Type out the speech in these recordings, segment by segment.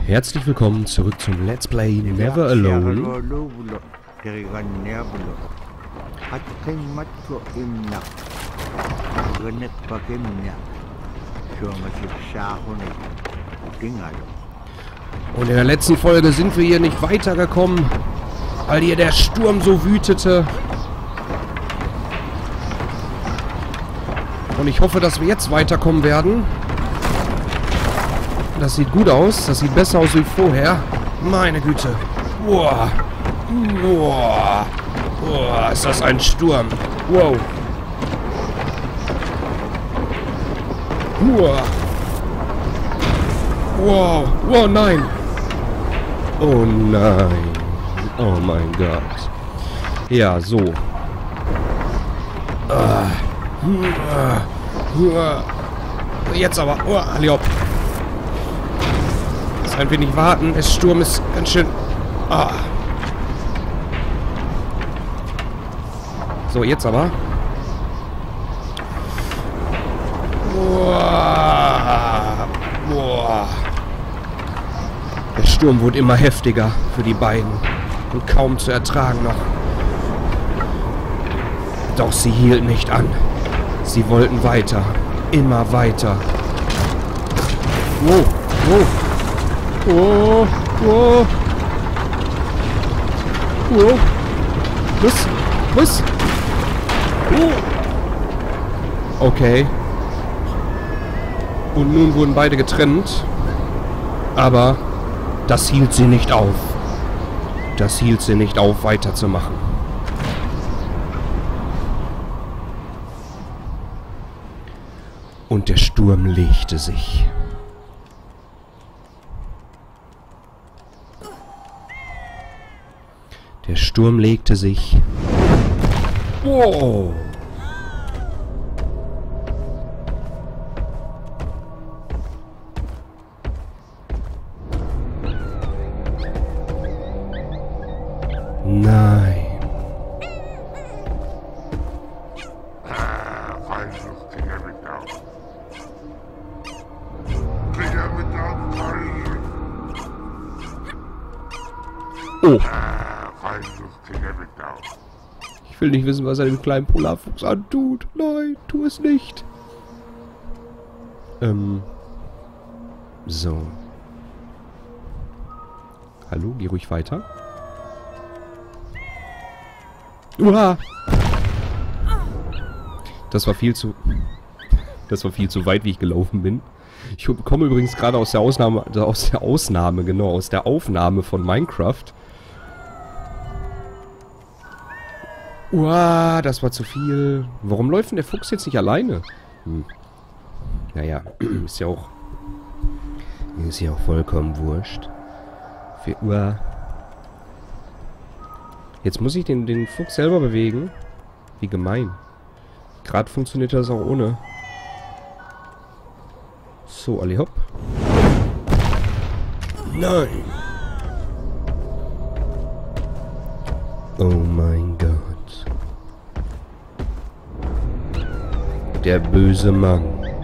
Herzlich willkommen zurück zum Let's Play Never Alone. Und in der letzten Folge sind wir hier nicht weitergekommen, weil hier der Sturm so wütete. Und ich hoffe, dass wir jetzt weiterkommen werden. Das sieht gut aus. Das sieht besser aus wie vorher. Meine Güte. Boah. Boah. Boah, ist das ein Sturm. Wow. Boah. Wow. Oh nein. Oh nein. Oh mein Gott. Ja, so. Jetzt aber. Aliop. Ein wenig warten. Der Sturm ist ganz schön... So, jetzt aber. Boah. Der Sturm wurde immer heftiger für die beiden. Und kaum zu ertragen noch. Doch sie hielten nicht an. Sie wollten weiter. Immer weiter. Wow. Oh. Was? Okay. Und nun wurden beide getrennt. Aber das hielt sie nicht auf. Das hielt sie nicht auf, weiterzumachen. Und der Sturm legte sich. Der Sturm legte sich. Wow. Nein. Oh. Ich will nicht wissen, was er dem kleinen Polarfuchs antut. Nein, tu es nicht. So. Hallo, geh ruhig weiter. Uah! Das war viel zu weit, wie ich gelaufen bin. Ich komme übrigens gerade aus der Aufnahme von Minecraft. Uah, das war zu viel. Warum läuft denn der Fuchs jetzt nicht alleine? Naja, ist ja auch vollkommen wurscht. Uah. Jetzt muss ich den Fuchs selber bewegen. Wie gemein. Gerade funktioniert das auch ohne. So, alle hopp. Nein. Oh mein Gott. Der böse Mann.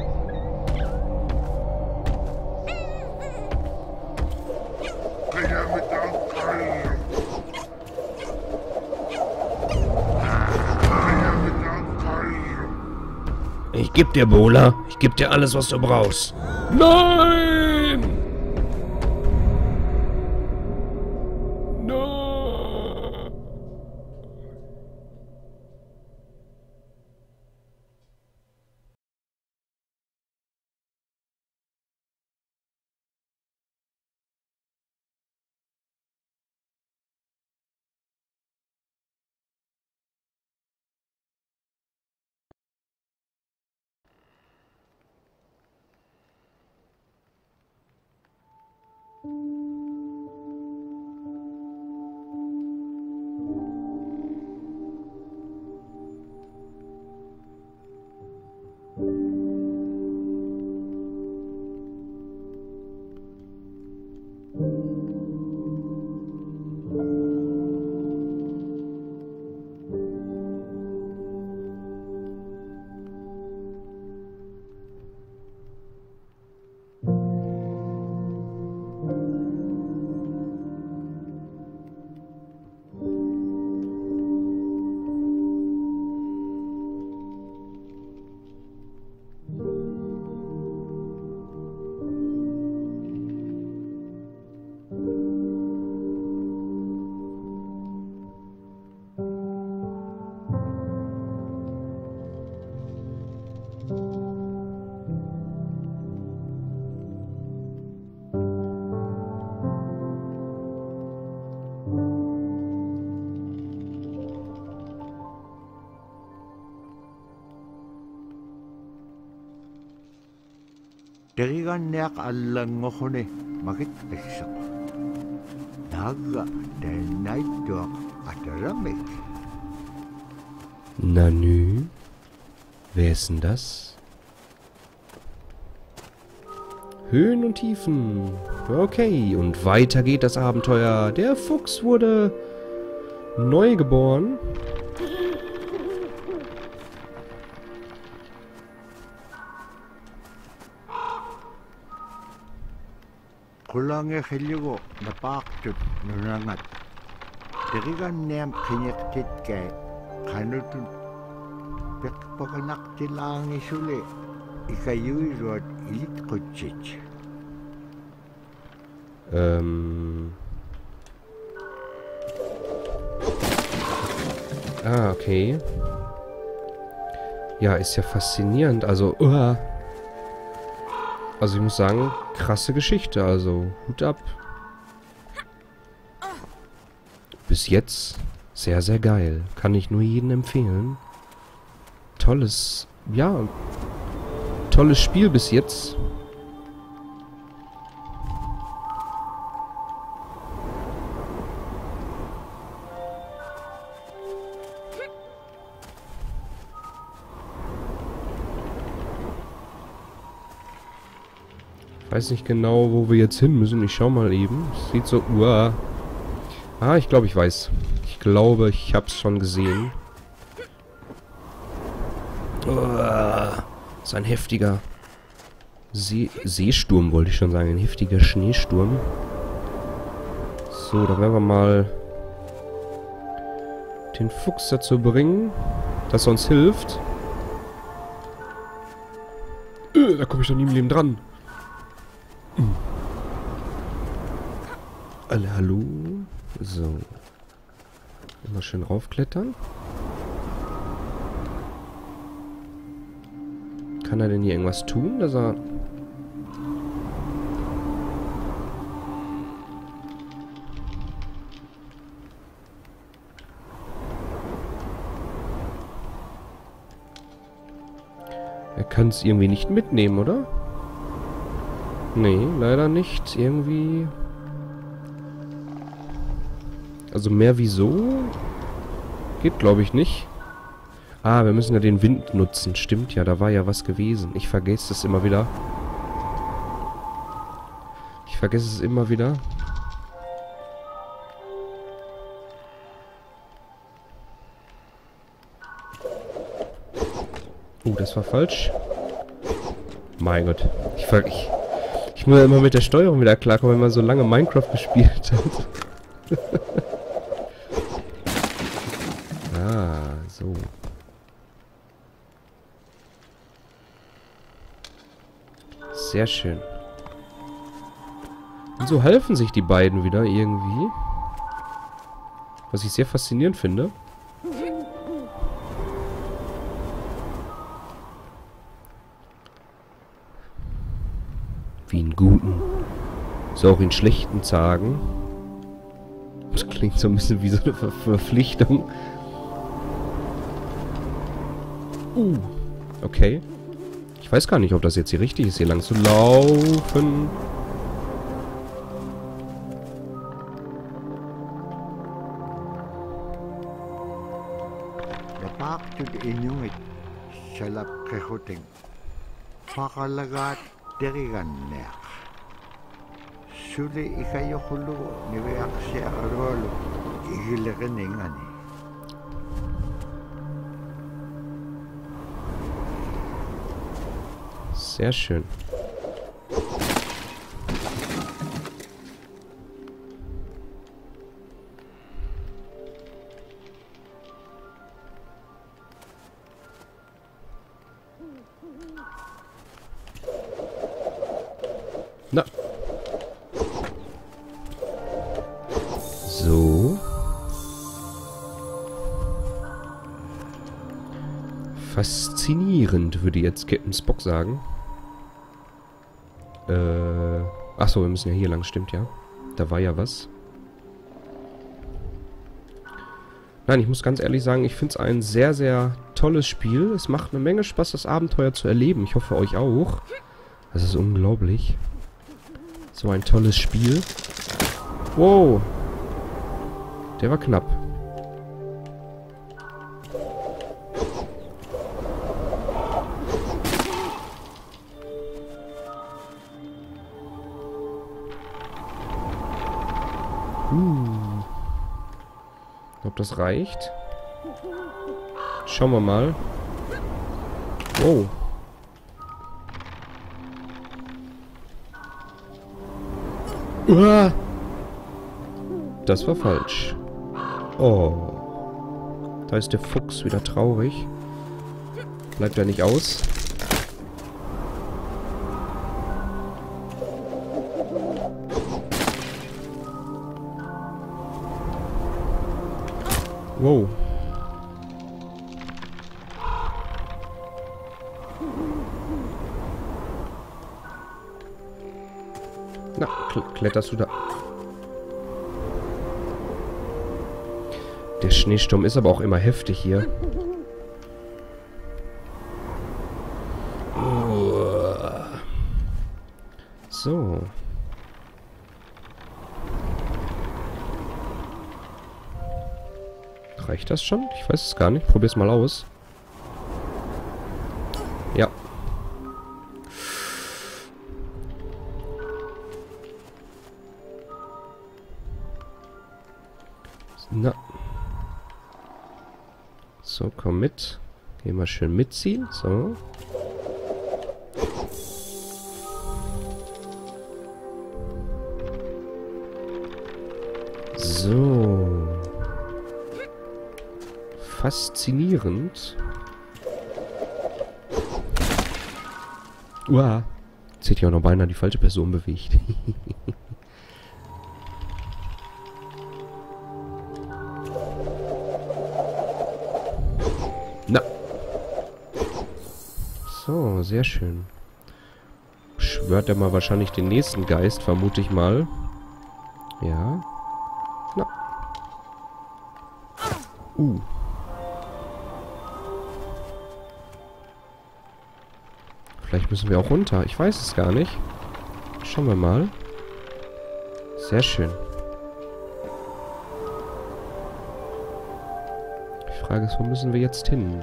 Ich geb dir, Bola. Ich geb dir alles, was du brauchst. Nein! Nein! Teriganneaq allangoquni magittassoq. Naagga taannaittuaq ataramik. Nanü? Wer ist denn das? Höhen und Tiefen. Okay, und weiter geht das Abenteuer. Der Fuchs wurde neu geboren. Kulange khillugu napaaqtut nunangat. Teriganneam qiniqtitkay qanutun peqpaqanaqtilaangisuli ikayuiruat ilitqutsit. Ah, okay. Ja, ist ja faszinierend. Also ich muss sagen, krasse Geschichte. Also, Hut ab. Bis jetzt sehr, sehr geil. Kann ich nur jedem empfehlen. Tolles Spiel bis jetzt. Ich weiß nicht genau, wo wir jetzt hin müssen. Ich schau mal eben. Es sieht so... Ah, ich glaube, ich weiß. Ich glaube, ich hab's schon gesehen. Ist ein heftiger Seesturm, wollte ich schon sagen. Ein heftiger Schneesturm. So, dann werden wir mal den Fuchs dazu bringen, dass er uns hilft. Da komme ich doch nie im Leben dran. Alle hallo. So. Immer schön raufklettern. Kann er denn hier irgendwas tun, dass er... Er kann es irgendwie nicht mitnehmen, oder? Nee, leider nicht. Irgendwie... Also mehr wieso? Geht, glaube ich, nicht. Ah, wir müssen ja den Wind nutzen. Stimmt ja, da war ja was gewesen. Ich vergesse es immer wieder. Das war falsch. Mein Gott. Ich muss ja immer mit der Steuerung wieder klarkommen, wenn man so lange Minecraft gespielt hat. So. Sehr schön. Und so halfen sich die beiden wieder irgendwie. Was ich sehr faszinierend finde. Wie in guten, so auch in schlechten Tagen. Das klingt so ein bisschen wie so eine Verpflichtung. Okay. Ich weiß gar nicht, ob das jetzt hier richtig ist, hier lang zu laufen. Napaaqtut inuit salap qehuting. Paqalagat teriganneaq. Suli ikayoqullugu niviaqsiaqarualu igileqiningani. Sehr schön. Na. So. Faszinierend, würde jetzt Captain Spock sagen. Achso, wir müssen ja hier lang, stimmt ja. Da war ja was. Nein, ich muss ganz ehrlich sagen, ich finde es ein sehr, sehr tolles Spiel. Es macht eine Menge Spaß, das Abenteuer zu erleben. Ich hoffe, euch auch. Das ist unglaublich. So ein tolles Spiel. Wow. Der war knapp. Ob das reicht? Schauen wir mal. Wow. Uah. Das war falsch. Oh. Da ist der Fuchs wieder traurig. Bleibt er nicht aus? Wow. Na, kletterst du da? Der Schneesturm ist aber auch immer heftig hier. So. Reicht das schon? Ich weiß es gar nicht. Probier's mal aus. Ja. Na. So, komm mit. Geh mal schön mitziehen. So. So. Faszinierend. Uah. Jetzt hätte ich auch noch beinahe die falsche Person bewegt. Na. So, sehr schön. Schwört er mal wahrscheinlich den nächsten Geist, vermute ich mal. Ja. Na. Vielleicht müssen wir auch runter. Ich weiß es gar nicht. Schauen wir mal. Sehr schön. Die Frage ist, wo müssen wir jetzt hin?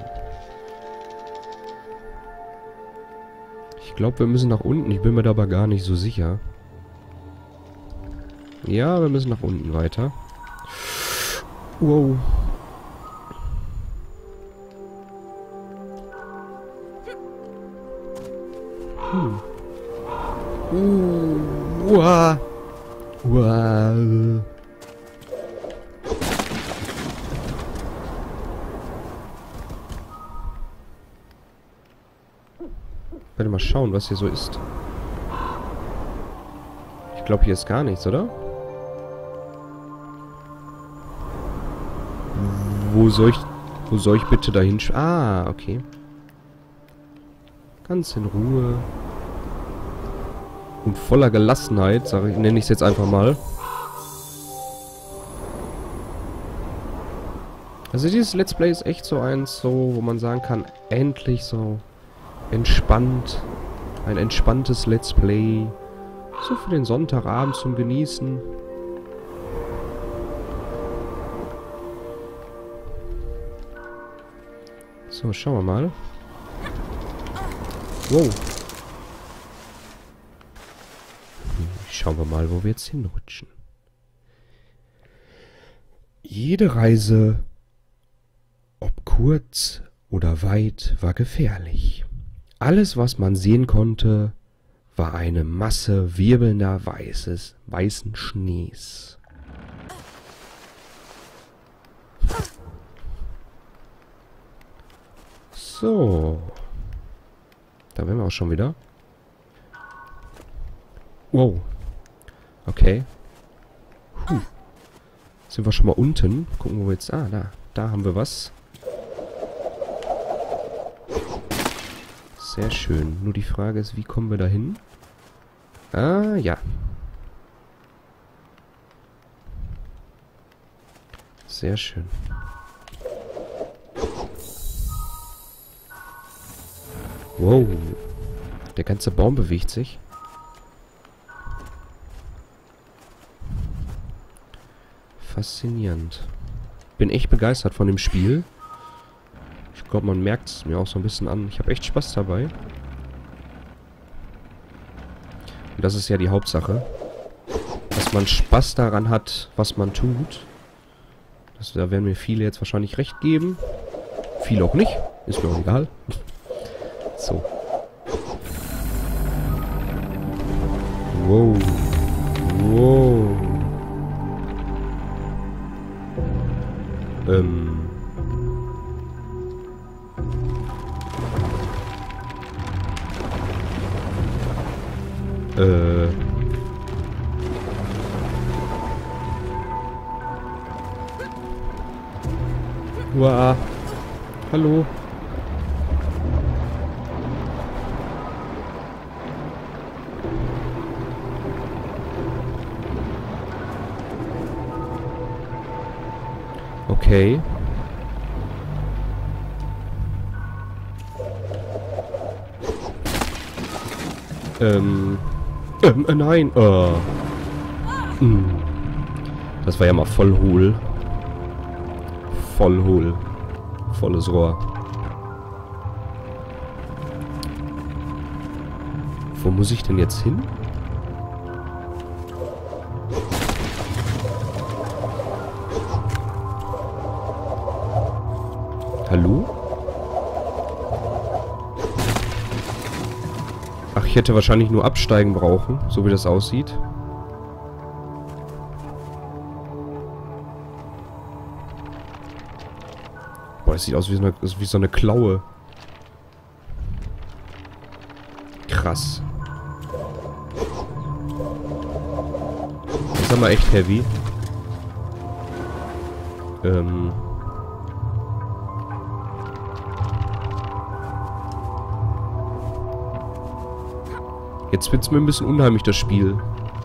Ich glaube, wir müssen nach unten. Ich bin mir da aber gar nicht so sicher. Ja, wir müssen nach unten weiter. Wow. Uah. Uah. Ich werde mal schauen, was hier so ist. Ich glaube, hier ist gar nichts, oder? Wo soll ich bitte dahin? Ah, okay. Ganz in Ruhe. Und voller Gelassenheit, nenne ich es jetzt einfach mal. Also dieses Let's Play ist echt so eins, wo man sagen kann, endlich so entspannt. Ein entspanntes Let's Play. So für den Sonntagabend zum Genießen. So, schauen wir mal. Wow. Schauen wir mal, wo wir jetzt hinrutschen. Jede Reise, ob kurz oder weit, war gefährlich. Alles, was man sehen konnte, war eine Masse wirbelnder weißen Schnees. So. Da wären wir auch schon wieder. Wow. Okay. Sind wir schon mal unten. Gucken, wo wir jetzt... Ah, da. Da haben wir was. Sehr schön. Nur die Frage ist, wie kommen wir da hin? Ah, ja. Sehr schön. Wow. Der ganze Baum bewegt sich. Faszinierend. Bin echt begeistert von dem Spiel. Ich glaube, man merkt es mir auch so ein bisschen an. Ich habe echt Spaß dabei. Und das ist ja die Hauptsache. Dass man Spaß daran hat, was man tut. Da werden mir viele jetzt wahrscheinlich recht geben. Viele auch nicht. Ist mir auch egal. So. Wow. Wow. Uah. Hallo. Okay. Nein. Das war ja mal voll hohl. Voll hohl. Volles Rohr. Wo muss ich denn jetzt hin? Hallo? Ach, ich hätte wahrscheinlich nur absteigen brauchen, so wie das aussieht. Boah, das sieht aus wie so eine Klaue. Krass. Das ist aber echt heavy. Jetzt wird's mir ein bisschen unheimlich, das Spiel.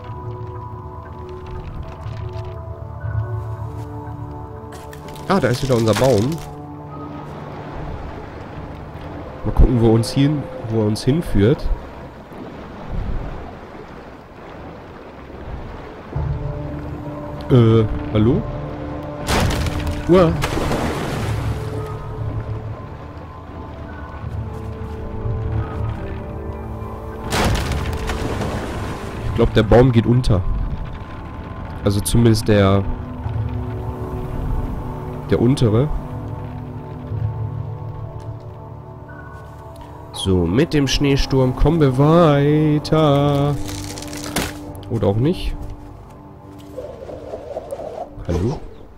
Ah, da ist wieder unser Baum. Mal gucken, wo er uns hinführt. Hallo? Uah. Ich glaube, der Baum geht unter. Also zumindest der untere. So, mit dem Schneesturm kommen wir weiter. Oder auch nicht. Hallo?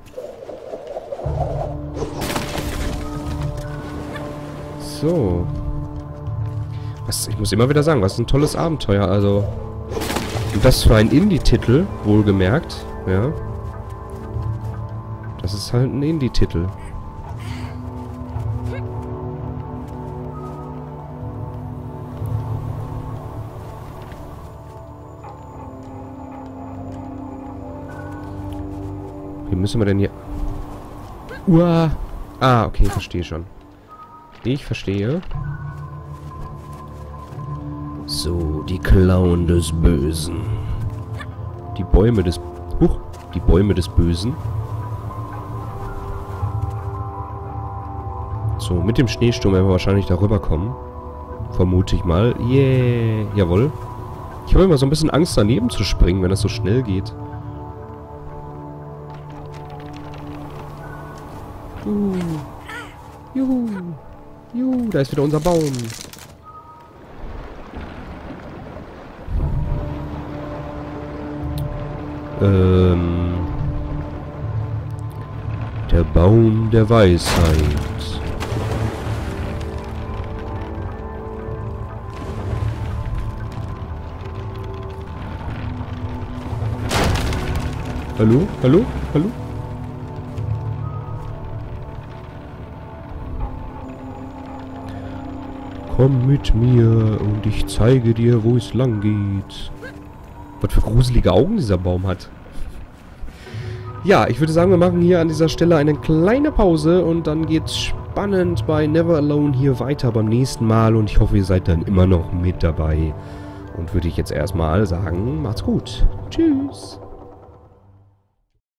So. Ich muss immer wieder sagen, was ein tolles Abenteuer, also. Und das für ein Indie-Titel, wohlgemerkt, ja. Das ist halt ein Indie-Titel. Wie müssen wir denn hier... Uah. Ah, okay, verstehe schon. Ich verstehe. So, die Klauen des Bösen. Die Bäume des... die Bäume des Bösen. So, mit dem Schneesturm werden wir wahrscheinlich darüber kommen. Vermute ich mal. Yeah. Jawohl. Ich habe immer so ein bisschen Angst, daneben zu springen, wenn das so schnell geht. Juhu. Juhu, da ist wieder unser Baum. Der Baum der Weisheit. Hallo? Hallo? Hallo? Komm mit mir und ich zeige dir, wo es lang geht. Was für gruselige Augen dieser Baum hat. Ja, ich würde sagen, wir machen hier an dieser Stelle eine kleine Pause und dann geht's spannend bei Never Alone hier weiter beim nächsten Mal. Und ich hoffe, ihr seid dann immer noch mit dabei. Und würde ich jetzt erstmal sagen, macht's gut. Tschüss.